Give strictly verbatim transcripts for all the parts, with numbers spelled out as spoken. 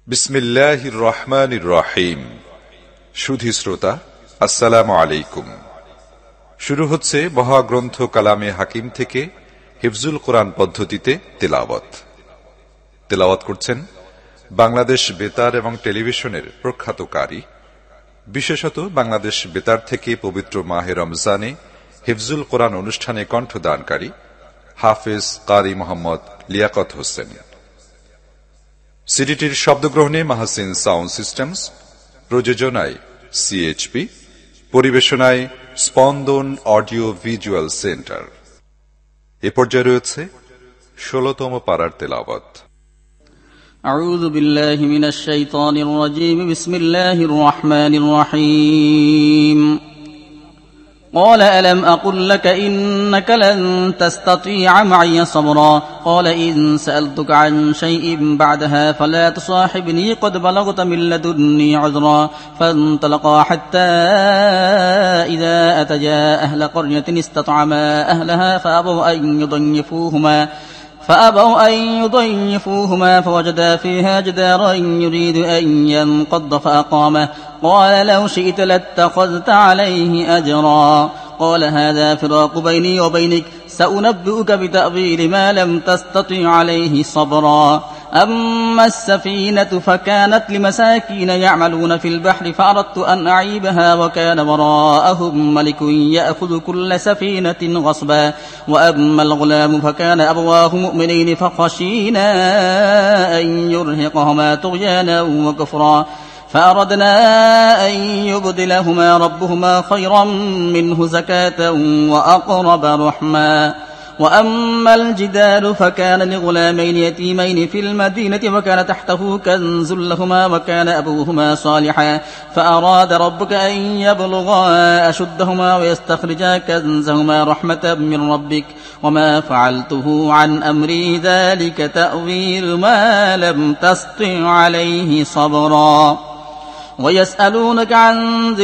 বিসমিল্লাহির রহমানির রহিম। সুধী শ্রোতা, আসসালামু আলাইকুম। শুরু হচ্ছে মহাগ্রন্থ কালামে হাকিম থেকে হিফজুল কোরআন পদ্ধতিতে তেলাওয়াত। তেলাওয়াত করছেন বাংলাদেশ বেতার এবং টেলিভিশনের প্রখ্যাত কারি, বিশেষত বাংলাদেশ বেতার থেকে পবিত্র মাহে রমজানে হিফজুল কোরআন অনুষ্ঠানে কণ্ঠদানকারী হাফেজ কারি মোহাম্মদ লিয়াকত হোসেন। সিডিটির শব্দগ্রহণে মাহসিন সাউন্ড সিস্টেমস, প্রযোজনায় সিএইচপি, পরিবেশনায় স্পন্দন অডিও ভিজুয়াল সেন্টার। এ পর্যায়ে রয়েছে ষোলতম পারার তেলাওয়াত। আউযু বিল্লাহি মিনাশ শাইতানির রাজীম। বিসমিল্লাহির রহমানির রহিম। قال ألم أقل لك إنك لن تستطيع معي صبرا قال إن سألتك عن شيء بعدها فلا تصاحبني قد بلغت من لدني عذرا فانطلقا حتى إذا أتيا أهل قرية استطعما أهلها فأبوا أن يضيفوهما فأبوا أن يضيفوهما فوجدا فيها جدارا يريد أن ينقض فأقامه قال لو شئت لاتخذت عليه أجرا قال هذا فراق بيني وبينك سأنبئك بتأويل ما لم تستطع عليه صبرا أما السفينة فكانت لمساكين يعملون في البحر فأردت أن أعيبها وكان وراءهم ملك يأخذ كل سفينة غصبا وأما الغلام فكان أبواه مؤمنين فخشينا أن يرهقهما طغيانا وكفرا فأردنا أن يبدلهما ربهما خيرا منه زكاة وأقرب رحما وأما الجدار فكان لغلامين يتيمين في المدينة وكان تحته كنز لهما وكان أبوهما صالحا فأراد ربك أن يبلغا أشدهما ويستخرجا كنزهما رحمة من ربك وما فعلته عن أمري ذلك تأويل ما لم تسطع عليه صبرا ويسألونك عن ذي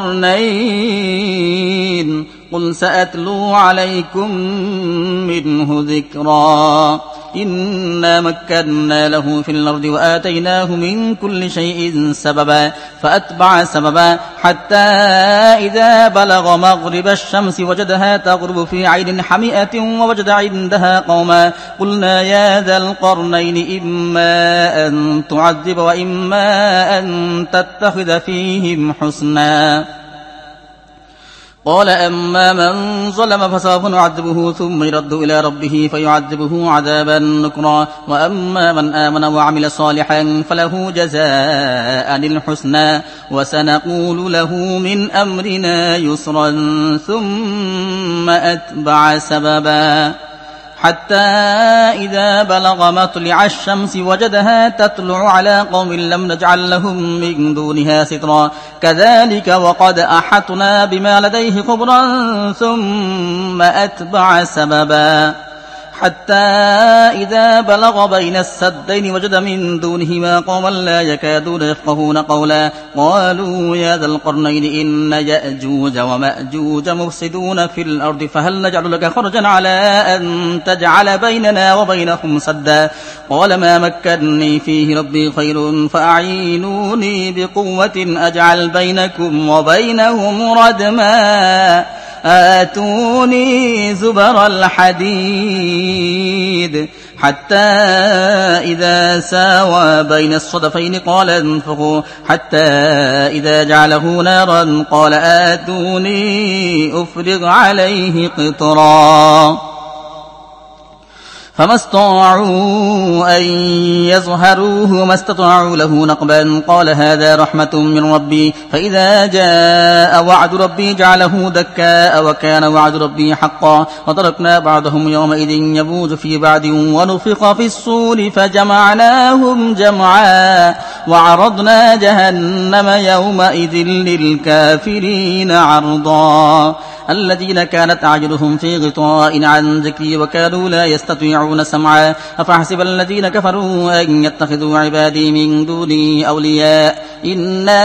القرنين قل سأتلو عليكم منه ذكرا إنا مكنا له في الأرض وآتيناه من كل شيء سببا فأتبع سببا حتى إذا بلغ مغرب الشمس وجدها تغرب في عين حمئة ووجد عندها قوما قلنا يا ذا القرنين إما أن تعذب وإما أن تتخذ فيهم حسنا قال أما من ظلم فسوف نعذبه ثم يرد إلى ربه فيعذبه عذابا نكرا وأما من آمن وعمل صالحا فله جزاء الحسنى وسنقول له من أمرنا يسرا ثم أتبع سببا حتى إذا بلغ مطلع الشمس وجدها تطلع على قوم لم نجعل لهم من دونها سترا كذلك وقد أحطنا بما لديه خبرا ثم أتبع سببا حتى إذا بلغ بين السدين وجد من دونهما قوما لا يكادون يفقهون قولا قالوا يا ذا القرنين إن يأجوج ومأجوج مفسدون في الأرض فهل نجعل لك خرجا على أن تجعل بيننا وبينهم سدا قال ما مكنني فيه ربي خير فأعينوني بقوة أجعل بينكم وبينهم ردما آتوني زبر الحديد حتى إذا ساوى بين الصدفين قال انفخوا حتى إذا جعله نارا قال آتوني أفرغ عليه قطرا فما استطاعوا أن يظهروه وما استطاعوا له نقبا قال هذا رحمة من ربي فإذا جاء وعد ربي جعله دكاء وكان وعد ربي حقا وتركنا بعضهم يومئذ يبوج في بعد ونفخ في الصور فجمعناهم جمعا وعرضنا جهنم يومئذ للكافرين عرضا الذين كانت أعينهم في غطاء عن ذكري وكانوا لا يستطيعون سمعا أفحسب الذين كفروا أن يتخذوا عبادي من دوني أولياء إنا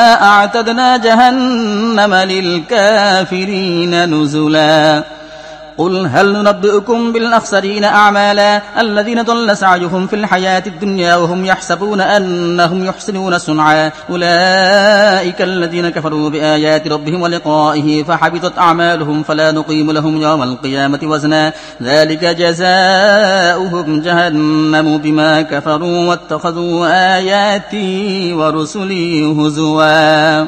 أعتدنا جهنم للكافرين نزلا قل هل ننبئكم بالأخسرين أعمالا الذين ضل سعيهم في الحياة الدنيا وهم يحسبون أنهم يحسنون صنعا أولئك الذين كفروا بآيات ربهم ولقائه فحبطت أعمالهم فلا نقيم لهم يوم القيامة وزنا ذلك جزاؤهم جهنم بما كفروا واتخذوا آياتي ورسلي هزوا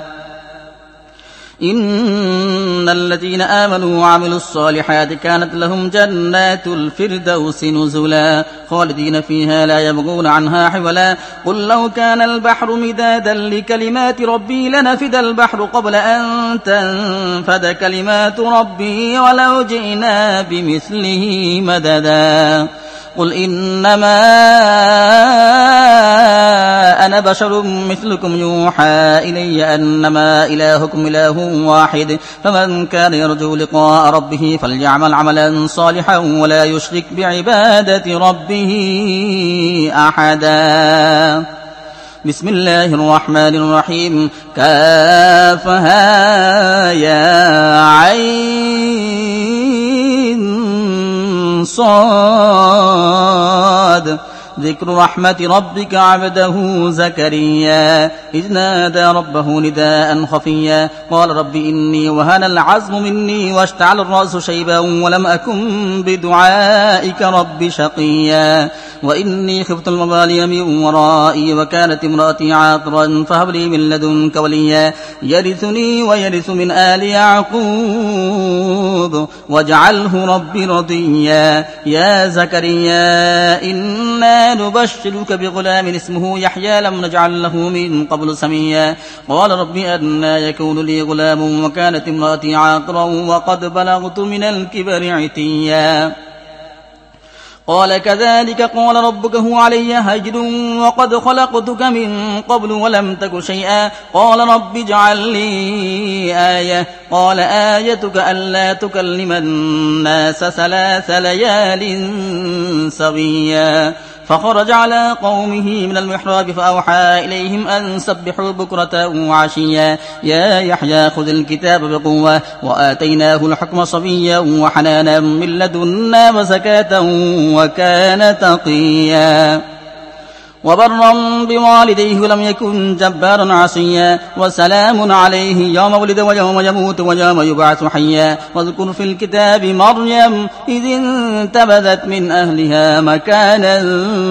إن الذين آمنوا وعملوا الصالحات كانت لهم جنات الفردوس نزلا خالدين فيها لا يبغون عنها حولا قل لو كان البحر مدادا لكلمات ربي لنفد البحر قبل أن تنفد كلمات ربي ولو جئنا بمثله مددا قل إنما أنا بشر مثلكم يوحى إلي أنما إلهكم إله واحد فمن كان يرجو لقاء ربه فليعمل عملا صالحا ولا يشرك بعبادة ربه أحدا بسم الله الرحمن الرحيم كافها يا عين صاد ذكر رحمة ربك عبده زكريا إذ نادى ربه نداء خفيا قال رب إني وهن العزم مني واشتعل الرأس شيبا ولم أكن بدعائك رب شقيا وإني خفت الموالي من ورائي وكانت امرأتي عاقرا فهب لي من لدنك وليا يرثني ويرث من آل يعقوب واجعله ربي رضيا يا زكريا إنا نبشرك بغلام اسمه يحيى لم نجعل له من قبل سميا قال رب أنى يكون لي غلام وكانت امرأتي عاقرا وقد بلغت من الكبر عتيا قال كذلك قال ربك هو علي هجر وقد خلقتك من قبل ولم تك شيئا قال رب اجعل لي آية قال آيتك ألا تكلم الناس ثلاث ليال سويا فخرج على قومه من المحراب فأوحى إليهم أن سبحوا بكرة وعشيا يا يحيى خذ الكتاب بقوة وآتيناه الحكم صبيا وحنانا من لدنا وزكاة وكان تقيا وبرا بوالديه ولم يكن جبارا عصيا وسلام عليه يوم ولد ويوم يموت ويوم يبعث حيا واذكر في الكتاب مريم إذ انتبذت من أهلها مكانا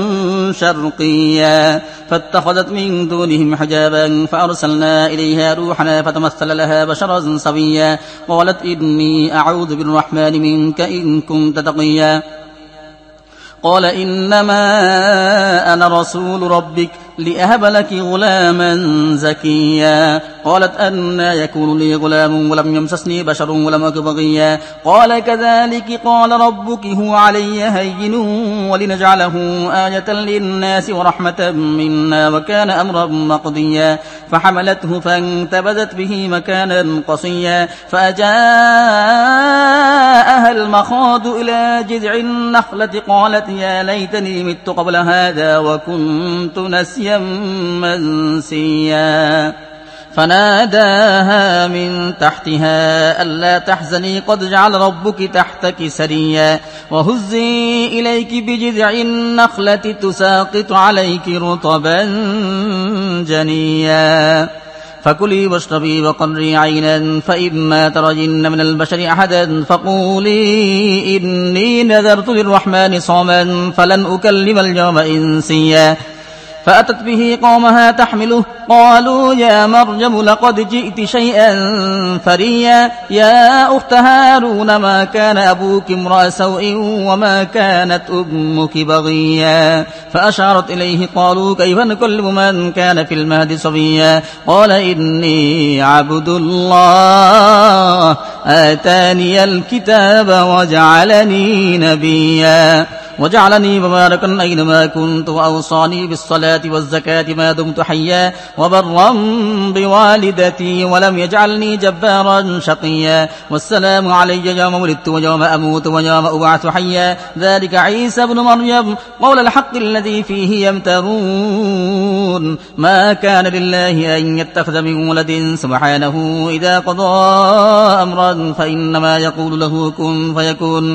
شرقيا فاتخذت من دونهم حجابا فأرسلنا إليها روحنا فتمثل لها بشرا سويا قالت إني أعوذ بالرحمن منك إن كنت تقيا قال إنما أنا رسول ربك لأهب لك غلاما زكيا قالت أنى يكون لي غلام ولم يمسسني بشر ولم أك بغيا قال كذلك قال ربك هو علي هين ولنجعله آية للناس ورحمة منا وكان أمرا مقضيا فحملته فانتبذت به مكانا قصيا فأجاءها المخاض إلى جذع النخلة قالت يا ليتني مت قبل هذا وكنت نسيا منسيا فناداها من تحتها ألا تحزني قد جعل ربك تحتك سريا وهزي إليك بجذع النخلة تساقط عليك رطبا جنيا فكلي واشربي وقري عينا فإما ترجن من البشر أحدا فقولي إني نذرت للرحمن صوما فلن أكلم اليوم إنسيا فأتت به قومها تحمله قالوا يا مريم لقد جئت شيئا فريا يا أخت هارون ما كان أبوك امرأ سوء وما كانت أمك بغيا فأشارت إليه قالوا كيف نكلم من كان في المهد صبيا قال إني عبد الله آتاني الكتاب وجعلني نبيا وجعلني مباركا أينما كنت وأوصاني بالصلاة والزكاة ما دمت حيا وبرا بوالدتي ولم يجعلني جبارا شقيا والسلام علي يوم ولدت ويوم أموت ويوم أبعث حيا ذلك عيسى ابن مريم قول الحق الذي فيه يمترون ما كان لله أن يتخذ من ولد سبحانه إذا قضى أمرا فإنما يقول له كن فيكون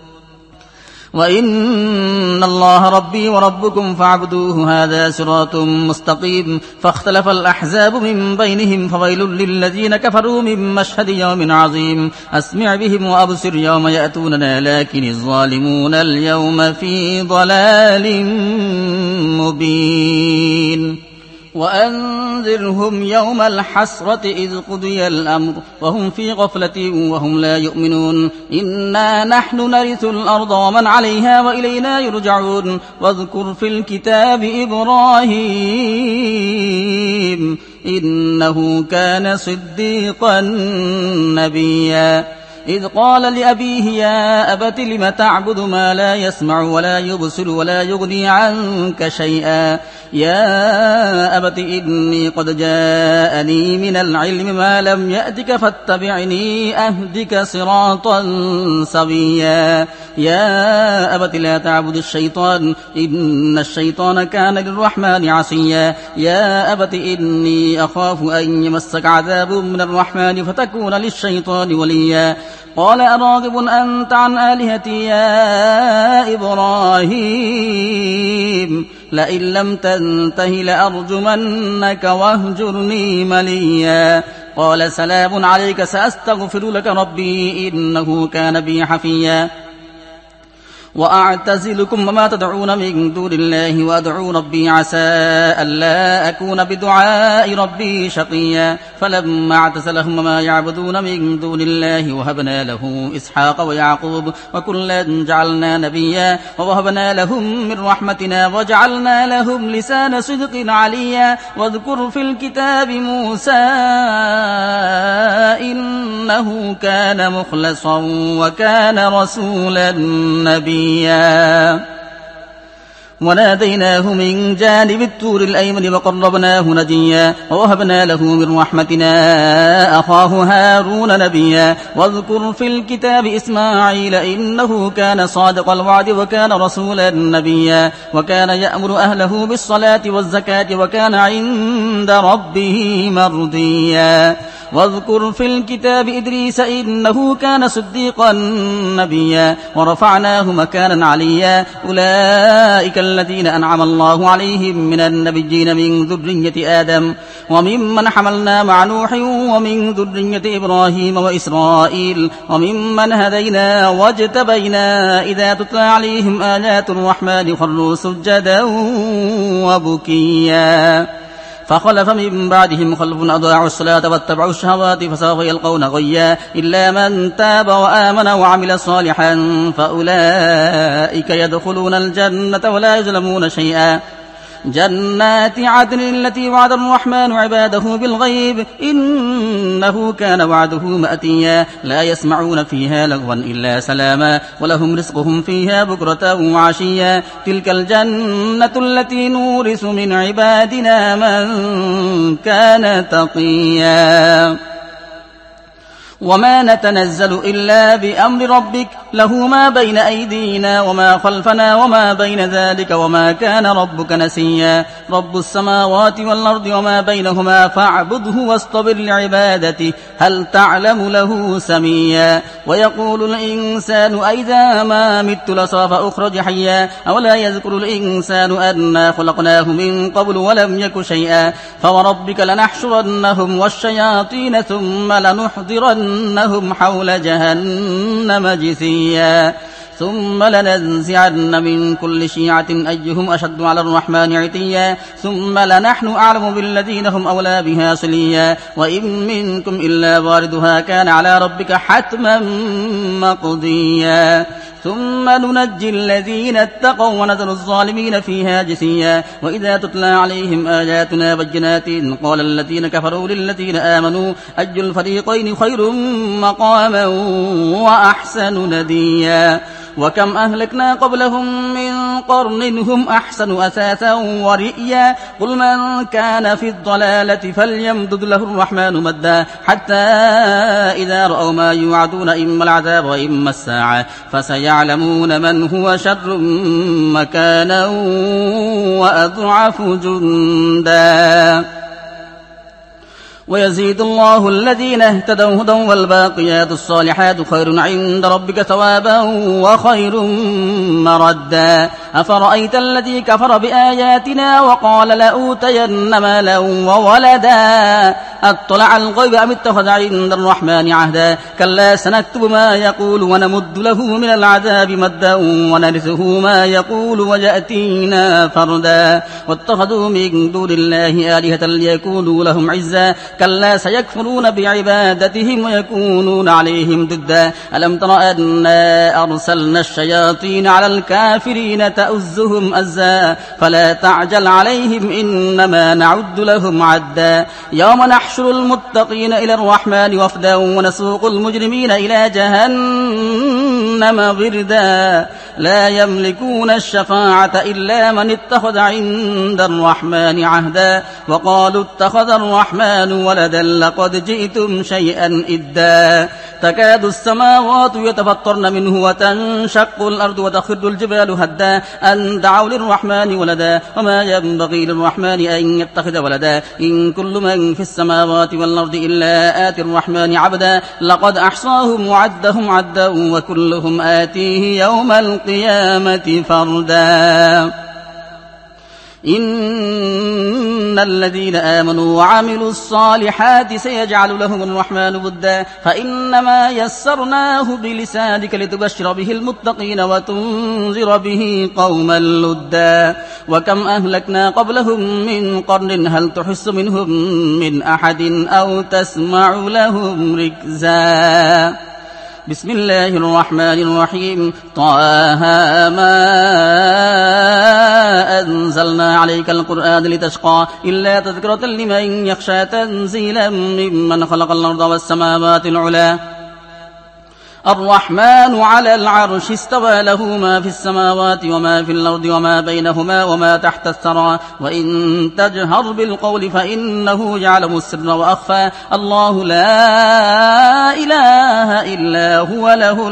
وإن الله ربي وربكم فاعبدوه هذا صراط مستقيم فاختلف الأحزاب من بينهم فويل للذين كفروا من مشهد يوم عظيم أسمع بهم وأبصر يوم يأتوننا لكن الظالمون اليوم في ضلال مبين وأنذرهم يوم الحسرة إذ قضي الأمر وهم في غفلة وهم لا يؤمنون إنا نحن نرث الأرض ومن عليها وإلينا يرجعون واذكر في الكتاب إبراهيم إنه كان صديقا نبيا إذ قال لأبيه يا أبت لم تعبد ما لا يسمع ولا يبصر ولا يغني عنك شيئا يا أبت إني قد جاءني من العلم ما لم يأتك فاتبعني أهدك صراطا سويا يا أبت لا تعبد الشيطان إن الشيطان كان للرحمن عصيا يا أبت إني أخاف أن يمسك عذاب من الرحمن فتكون للشيطان وليا قال أراغب أنت عن آلهتي يا إبراهيم لئن لم تنته لأرجمنك واهجرني مليا قال سلام عليك سأستغفر لك ربي إنه كان بي حفيا وأعتزلكم وما تدعون من دون الله وأدعو ربي عسى ألا أكون بدعاء ربي شقيا فلما اعتزلهم وما يعبدون من دون الله وهبنا له إسحاق ويعقوب وكلا جعلنا نبيا ووهبنا لهم من رحمتنا وجعلنا لهم لسان صدق عليا واذكر في الكتاب موسى إنه كان مخلصا وكان رسولا نبيا وناديناه من جانب الطور الأيمن وقربناه نجيا ووهبنا له من رحمتنا أخاه هارون نبيا واذكر في الكتاب إسماعيل إنه كان صادق الوعد وكان رسولا نبيا وكان يأمر أهله بالصلاة والزكاة وكان عند ربه مرضيا واذكر في الكتاب إدريس إنه كان صديقا نبيا ورفعناه مكانا عليا أولئك الذين أنعم الله عليهم من النبيين من ذرية آدم وممن حملنا مع نوح ومن ذرية إبراهيم وإسرائيل وممن هدينا واجتبينا إذا تتلى عليهم آيات الرحمن خروا سجدا وبكيا فخلف من بعدهم خلف أضاعوا الصلاة واتبعوا الشهوات فسوف يلقون غيا إلا من تاب وآمن وعمل صالحا فأولئك يدخلون الجنة ولا يظلمون شيئا جنات عدن التي وعد الرحمن عباده بالغيب إنه كان وعده مأتيا لا يسمعون فيها لغوا إلا سلاما ولهم رزقهم فيها بكرة وعشيا تلك الجنة التي نورث من عبادنا من كان تقيا وما نتنزل إلا بأمر ربك له ما بين أيدينا وما خلفنا وما بين ذلك وما كان ربك نسيا رب السماوات والأرض وما بينهما فاعبده واصطبر لعبادته هل تعلم له سميا ويقول الإنسان أئذا ما مت لسوف أخرج حيا أولا يذكر الإنسان أنا خلقناه من قبل ولم يك شيئا فوربك لنحشرنهم والشياطين ثم لنحضرنهم حول جهنم جثيا ثم لننزعن من كل شيعة أيهم أشد على الرحمن عتيا ثم لنحن أعلم بالذين هم أولى بها صليا وإن منكم إلا واردها كان على ربك حتما مقضيا ثم ننجي الذين اتقوا ونذر الظالمين فيها جثيا وإذا تتلى عليهم آياتنا بينات قال الذين كفروا للذين آمنوا أي الفريقين خير مقاما وأحسن نديا وكم أهلكنا قبلهم من قرن هم أحسن أثاثا ورئيا قل من كان في الضلالة فليمدد له الرحمن مدا حتى إذا رأوا ما يوعدون إما العذاب وإما الساعة فسيعلمون من هو شر مكانا وأضعف جندا ويزيد الله الذين اهتدوا هدى والباقيات الصالحات خير عند ربك ثوابا وخير مردا أفرأيت الذي كفر بآياتنا وقال لأوتين مالا وولدا أطلع الغيب أم اتخذ عند الرحمن عهدا كلا سنكتب ما يقول ونمد له من العذاب مدا ونرثه ما يقول ويأتينا فردا واتخذوا من دون الله آلهة ليكونوا لهم عزا كلا سيكفرون بعبادتهم ويكونون عليهم ضدا ألم تر أنا أرسلنا الشياطين على الكافرين تأزهم أزا فلا تعجل عليهم إنما نعد لهم عدا يوم نحشر المتقين إلى الرحمن وفدا ونسوق المجرمين إلى جهنم وردا لا يملكون الشفاعة إلا من اتخذ عند الرحمن عهدا وقالوا اتخذ الرحمن ولدا لقد جئتم شيئا إدا تكاد السماوات يتفطرن منه وتنشق الأرض وتخر الجبال هدا أن دعوا للرحمن ولدا وما ينبغي للرحمن أن يتخذ ولدا إن كل من في السماوات والأرض إلا آتي الرحمن عبدا لقد أحصاهم وعدهم عدا وكلهم آتيه يوم القيامة فردا إن الذين آمنوا وعملوا الصالحات سيجعل لهم الرحمن ودا فإنما يسرناه بلسانك لتبشر به المتقين وتنذر به قوما لدا وكم أهلكنا قبلهم من قرن هل تحس منهم من أحد أو تسمع لهم ركزا بسم الله الرحمن الرحيم طه ما أنزلنا عليك القرآن لتشقى إلا تذكرة لمن يخشى تنزيلا ممن خلق الأرض والسماوات العلى الرحمن على العرش استوى له ما في السماوات وما في الأرض وما بينهما وما تحت الثرى وإن تجهر بالقول فإنه يعلم السر وأخفى الله لا إله إلا هو له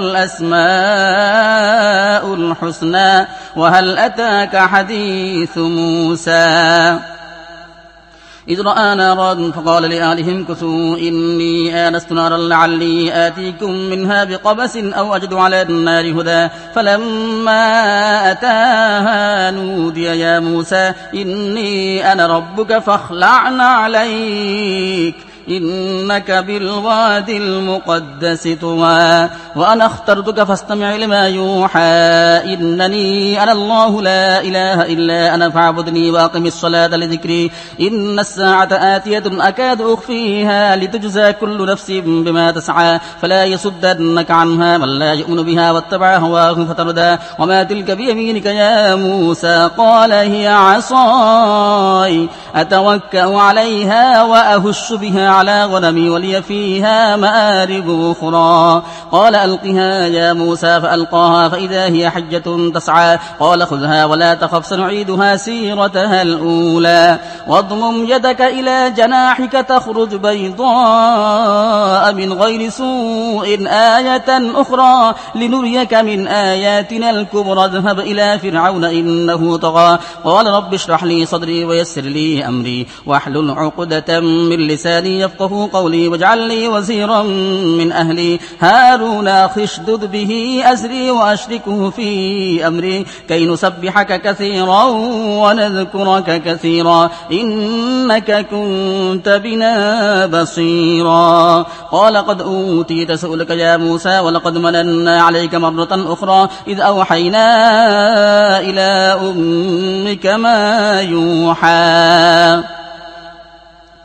الأسماء الحسنى وهل أتاك حديث موسى إذ رأى نارا فقال لأهلهم كثوا إني آنست نارا لعلي آتيكم منها بقبس أو أجد على النار هدى فلما أتاها نودي يا موسى إني أنا ربك فاخلع عليك إنك بالواد المقدس طوى وأنا اخترتك فاستمع لما يوحى إنني أنا الله لا إله إلا أنا فاعبدني وأقم الصلاة لذكري إن الساعة آتية أكاد أخفيها لتجزى كل نفس بما تسعى فلا يصدنك عنها من لا يؤمن بها واتبع هواه فتردى وما تلك بيمينك يا موسى قال هي عصاي أتوكأ عليها وأهش بها على غنمي ولي فيها مآرب أخرى قال ألقها يا موسى فألقاها فإذا هي حجة تسعى قال خذها ولا تخف سنعيدها سيرتها الأولى واضمم يدك إلى جناحك تخرج بيضاء من غير سوء آية أخرى لنريك من آياتنا الكبرى اذهب إلى فرعون إنه طغى قال رب اشرح لي صدري ويسر لي أمري واحلل عقدة من لساني يفقه قولي واجعل لي وزيرا من أهلي هارون أخي اشدد به أزري وأشركه في أمري كي نسبحك كثيرا ونذكرك كثيرا إنك كنت بنا بصيرا قال قد أوتيت سؤلك يا موسى ولقد مننا عليك مرة أخرى إذ أوحينا إلى أمك ما يوحى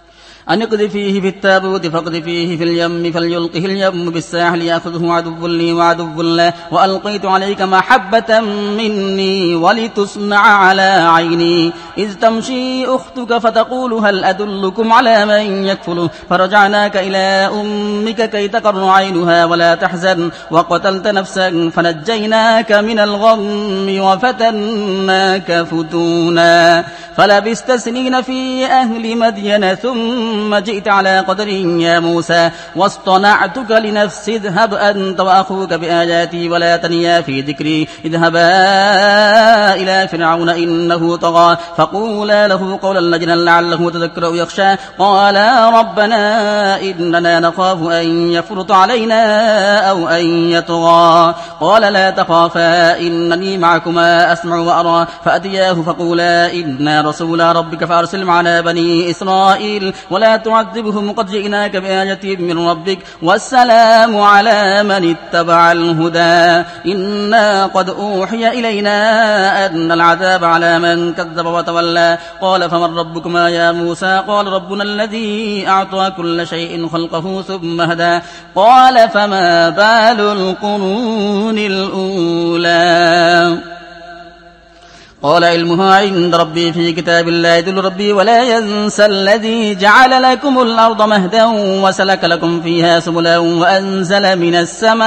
أن اقذفيه في التابوت فاقذفيه في اليم فليلقه اليم بالساحل يأخذه عدو لي وعدو له وألقيت عليك محبة مني ولتصنع على عيني إذ تمشي أختك فتقول هل أدلكم على من يكفله فرجعناك إلى أمك كي تقر عينها ولا تحزن وقتلت نفسا فنجيناك من الغم وفتناك فتونا فلبست سنين في أهل مدين ثم جئت على قدر يا موسى واصطنعتك لنفسي اذهب أنت وأخوك بآياتي ولا تنيا في ذكري اذهبا إلى فرعون إنه طغى فقولا له قولا لجنا لعله تذكر أو يخشى قالا ربنا إننا نخاف أن يفرط علينا أو أن يطغى قال لا تخافا إنني معكما أسمع وأرى فأتياه فقولا إنا رسول ربك فأرسل معنا بني إسرائيل ولا تعذبهم قد جئناك بآية من ربك والسلام على من اتبع الهدى إنا قد أوحي إلينا أن العذاب على من كذب وتولى قال فمن ربكما يا موسى قال ربنا الذي أعطى كل شيء خلقه ثم هدى قال فما بال القرون الأولى قال علمها عند ربي في كتاب الله يدل ربي ولا ينسى الذي جعل لكم الأرض مهدا وسلك لكم فيها سبلا وأنزل من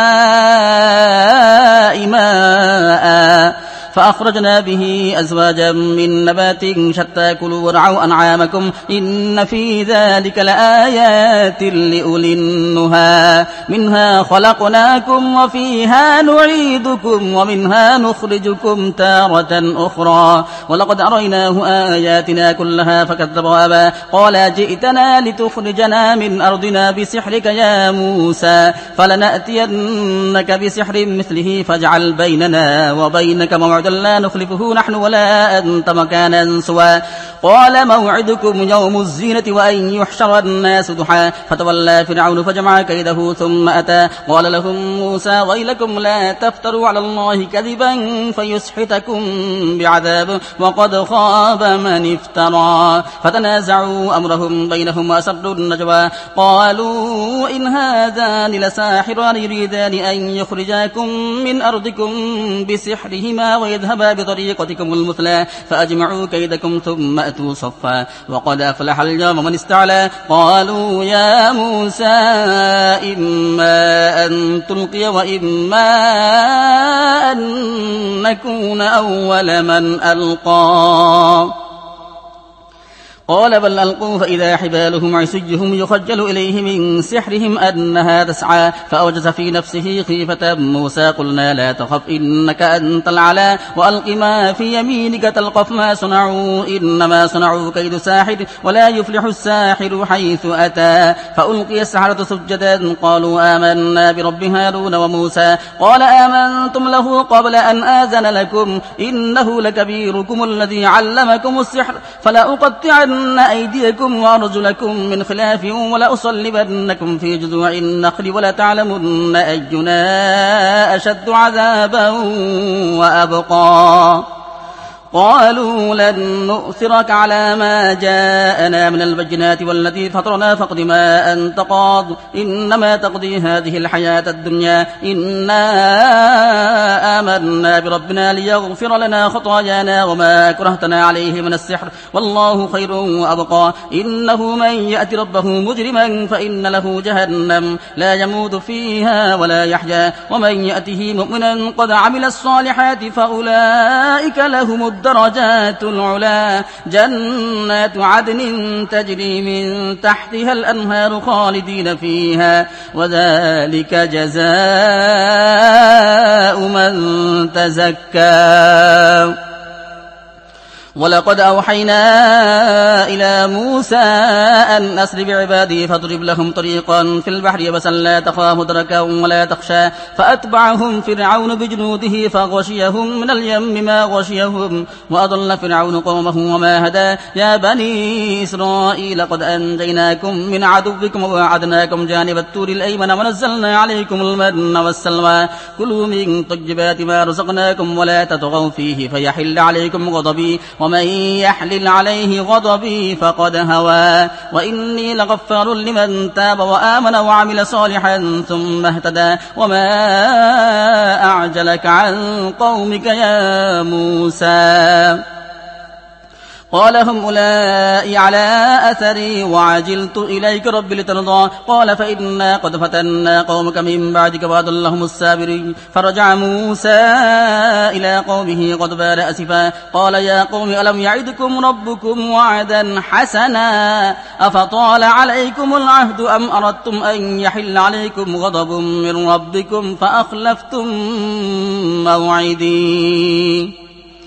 السماء ماء فأخرجنا به أزواجا من نبات شتى كلوا وارعوا أنعامكم إن في ذلك لآيات لأولي النهى منها خلقناكم وفيها نعيدكم ومنها نخرجكم تارة أخرى ولقد أريناه آياتنا كلها فكذب وأبى قال جئتنا لتخرجنا من أرضنا بسحرك يا موسى فلنأتينك بسحر مثله فاجعل بيننا وبينك موعدا لا نخلفه نحن ولا أنت مكانا سوى قال موعدكم يوم الزينة وأن يحشر الناس ضحى فتولى فرعون فجمع كيده ثم أتى قال لهم موسى ويلكم لا تفتروا على الله كذبا فيسحتكم بعذاب وقد خاب من افترى فتنازعوا أمرهم بينهم وأسروا النجوى قالوا إن هذان لساحران يريدان أن يخرجاكم من أرضكم بسحرهما ويذهبا بطريقتكم المثلى فأجمعوا كيدكم ثم أتوا صفا وقد أفلح اليوم من استعلى قالوا يا موسى إما أن تلقي وإما أن نكون أول من ألقى قال بل ألقوا فإذا حبالهم عصيهم يخجل إليه من سحرهم أنها تسعى فأوجس في نفسه خيفة موسى قلنا لا تخف إنك أنت العلا وألق ما في يمينك تلقف ما صنعوا إنما صنعوا كيد ساحر ولا يفلح الساحر حيث أتى فألقي السحرة سجدا قالوا آمنا برب هارون وموسى قال آمنتم له قبل أن آذن لكم إنه لكبيركم الذي علمكم السحر فلا أقطعن أيديكم وأرجلكم من خلاف ولأصلبنكم في جذوع النخل ولتعلمن أينا أشد عذابا وأبقى قالوا لن نؤثرك على ما جاءنا من البينات والذي فطرنا فاقض ما أنت قاض إنما تقضي هذه الحياة الدنيا إنا آمنا بربنا ليغفر لنا خطايانا وما أكرهتنا عليه من السحر والله خير وأبقى إنه من يأتي ربه مجرما فإن له جهنم لا يموت فيها ولا يحيا ومن يأته مؤمنا قد عمل الصالحات فأولئك لهم الدرجات العلا جنات عدن تجري من تحتها الأنهار خالدين فيها وذلك جزاء من تزكى ولقد أوحينا إلى موسى أن أسر بعبادي فاضرب لهم طريقا في البحر يبسا لا تخاف دركا ولا تخشى فأتبعهم فرعون بجنوده فغشيهم من اليم ما غشيهم وأضل فرعون قومه وما هدى يا بني إسرائيل قد أنجيناكم من عدوكم ووعدناكم جانب الطور الأيمن ونزلنا عليكم المن والسلوى كلوا من طيبات ما رزقناكم ولا تطغوا فيه فيحل عليكم غضبي ومن يحلل عليه غضبي فقد هوى وإني لغفار لمن تاب وآمن وعمل صالحا ثم اهتدى وما أعجلك عن قومك يا موسى قال هم أولئك على أثري وعجلت إليك رب لترضى قال فإنا قد فتنا قومك من بعدك وأضلهم السامري فرجع موسى إلى قومه غضبان أسفا قال يا قوم ألم يعدكم ربكم وعدا حسنا أفطال عليكم العهد أم أردتم أن يحل عليكم غضب من ربكم فأخلفتم موعدي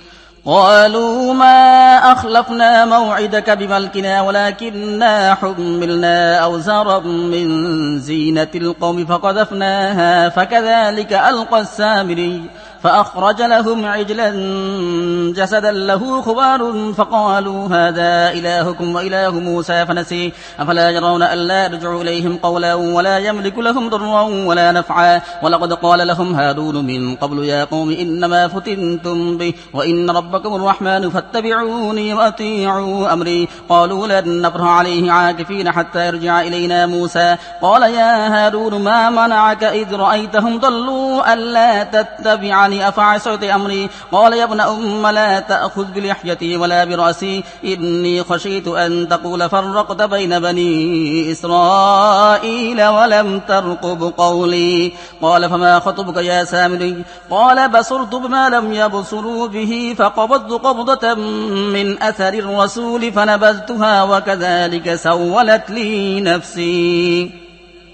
قالوا ما أخلفنا موعدك بملكنا ولكننا حملنا أوزارا من زينة القوم فقذفناها فكذلك ألقى السامري فأخرج لهم عجلا جسدا له خوار فقالوا هذا إلهكم وإله موسى فنسي أفلا يرون ألا يرجع إليهم قولا ولا يملك لهم ضرا ولا نفعا ولقد قال لهم هارون من قبل يا قوم إنما فتنتم به وإن ربكم الرحمن فاتبعوني وأطيعوا أمري قالوا لن نبرح عليه عاكفين حتى يرجع إلينا موسى قال يا هارون ما منعك إذ رأيتهم ضلوا ألا تتبعني أفعصيت أمري قال يا ابن أم لا تأخذ بلحيتي ولا برأسي إني خشيت أن تقول فرقت بين بني إسرائيل ولم ترقب قولي قال فما خطبك يا سامري قال بصرت بما لم يبصروا به فقبضت قبضة من أثر الرسول فنبذتها وكذلك سولت لي نفسي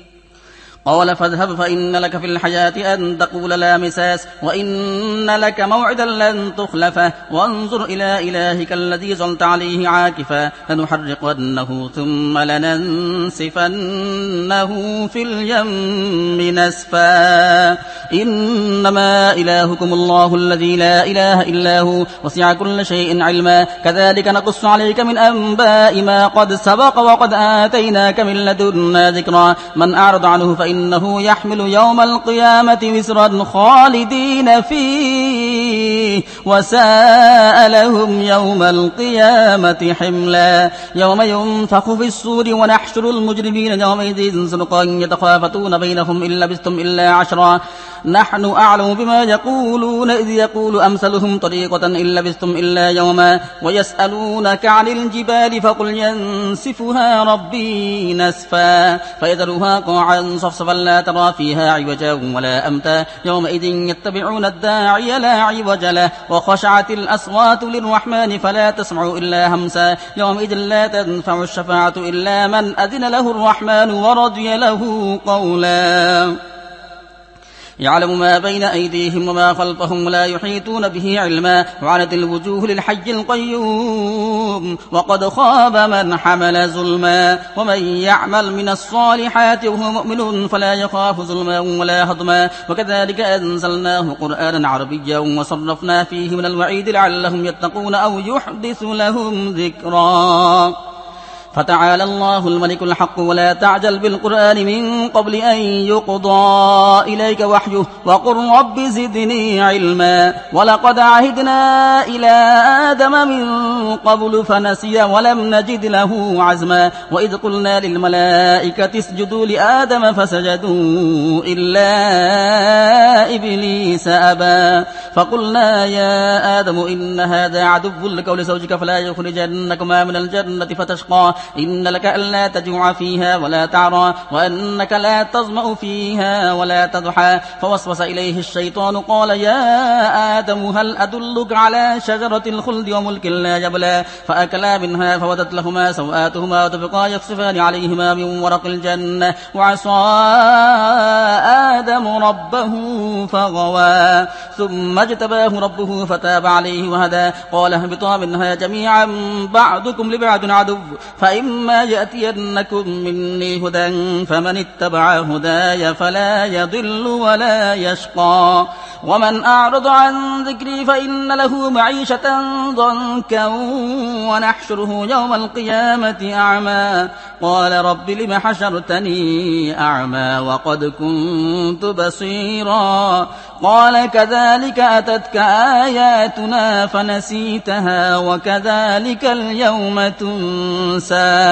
قال فاذهب فإن لك في الحياة أن تقول لا مساس وإن لك موعدا لن تخلفه وانظر إلى إلهك الذي ظلت عليه عاكفا لنحرقنه ثم لننسفنه في اليم نسفا إنما إلهكم الله الذي لا إله إلا هو وسع كل شيء علما كذلك نقص عليك من أنباء ما قد سبق وقد آتيناك من لدنا ذكرا من أعرض عنه فإن إنه يحمل يوم القيامة وزرا خالدين فيه وساء لهم يوم القيامة حملا يوم ينفخ في الصور ونحشر المجرمين يومئذ زرقا يتخافتون بينهم إن لبثتم إلا عشرا نحن أعلم بما يقولون إذ يقول أمثلهم طريقة إن لبثتم إلا يوما ويسألونك عن الجبال فقل ينسفها ربي نسفا فيذرها قاعا صفصفا لا ترى فيها عوجا ولا أمتا يومئذ يتبعون الداعي لا عوج له وخشعت الأصوات للرحمن فلا تسمع إلا همسا يومئذ لا تنفع الشفاعة إلا من أذن له الرحمن ورضي له قولا يعلم ما بين أيديهم وما خلفهم ولا يحيطون به علما وعنت الوجوه للحي القيوم وقد خاب من حمل ظلما ومن يعمل من الصالحات وهو مؤمن فلا يخاف ظلما ولا هضما وكذلك أنزلناه قرآنا عربيا وصرفنا فيه من الوعيد لعلهم يتقون أو يحدث لهم ذكرا فتعالى الله الملك الحق ولا تعجل بالقرآن من قبل أن يقضى إليك وحيه وقل رب زدني علما ولقد عهدنا إلى آدم من قبل فنسي ولم نجد له عزما وإذ قلنا للملائكة اسجدوا لآدم فسجدوا إلا إبليس أبى فقلنا يا آدم إن هذا عدو لك ولزوجك فلا يخرجنكما من الجنة فتشقى إن لك ألا تجوع فيها ولا تعرى وأنك لا تظمأ فيها ولا تضحى فوسوس إليه الشيطان قال يا آدم هل أدلك على شجرة الخلد وملك لا يبلى فأكلا منها فودت لهما سوآتهما وطفقا يخصفان عليهما من ورق الجنة وعصى آدم ربه فغوى ثم اجتباه ربه فتاب عليه وهدى قال اهبطا منها جميعا بعضكم لبعض عدو فإما يأتينكم مني هدى فمن اتبع هداي فلا يضل ولا يشقى ومن أعرض عن ذكري فإن له معيشة ضنكا ونحشره يوم القيامة أعمى قال رب لم حشرتني أعمى وقد كنت بصيرا قال كذلك أتتك آياتنا فنسيتها وكذلك اليوم تنسى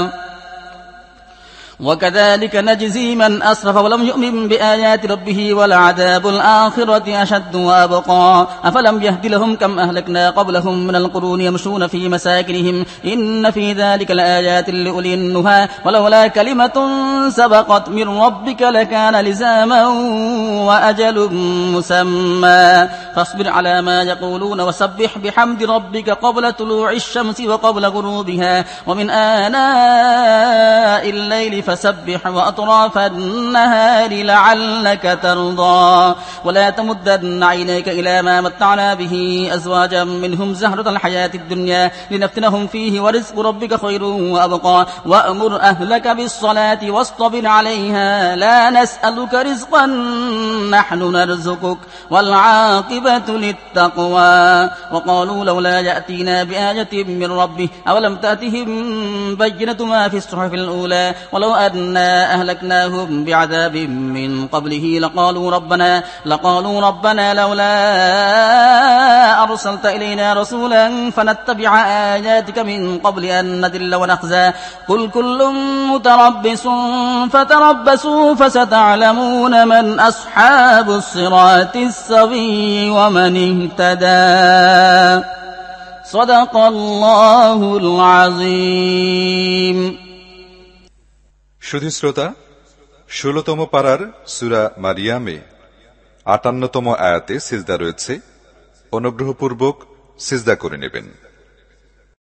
وكذلك نجزي من أسرف ولم يؤمن بآيات ربه ولعذاب الآخرة أشد وأبقى أفلم يهد لهم كم أهلكنا قبلهم من القرون يمشون في مساكنهم إن في ذلك لآيات لأولي النهى ولولا كلمة سبقت من ربك لكان لزاما وأجل مسمى فاصبر على ما يقولون وسبح بحمد ربك قبل طلوع الشمس وقبل غروبها ومن آناء الليل فسبح وأطراف النهار لعلك ترضى ولا تمدن عينيك إلى ما متعنا به أزواجا منهم زهرة الحياة الدنيا لنفتنهم فيه ورزق ربك خير وأبقى وأمر أهلك بالصلاة واصطبر عليها لا نسألك رزقا نحن نرزقك والعاقبة للتقوى وقالوا لولا يأتينا بآية من ربه أولم تأتهم بينة ما في الصحف الأولى ولو أنا أهلكناهم بعذاب من قبله لقالوا ربنا لقالوا ربنا لولا أرسلت إلينا رسولا فنتبع آياتك من قبل أن نذل ونخزى قل كل متربص فتربصوا فستعلمون من أصحاب الصراط السوي ومن اهتدى صدق الله العظيم শুধু শ্রোতা, ষোলতম পারার সূরা মারিয়ামে আটান্নতম আয়াতে সিজদা রয়েছে, অনুগ্রহপূর্বক সিজদা করে নেবেন।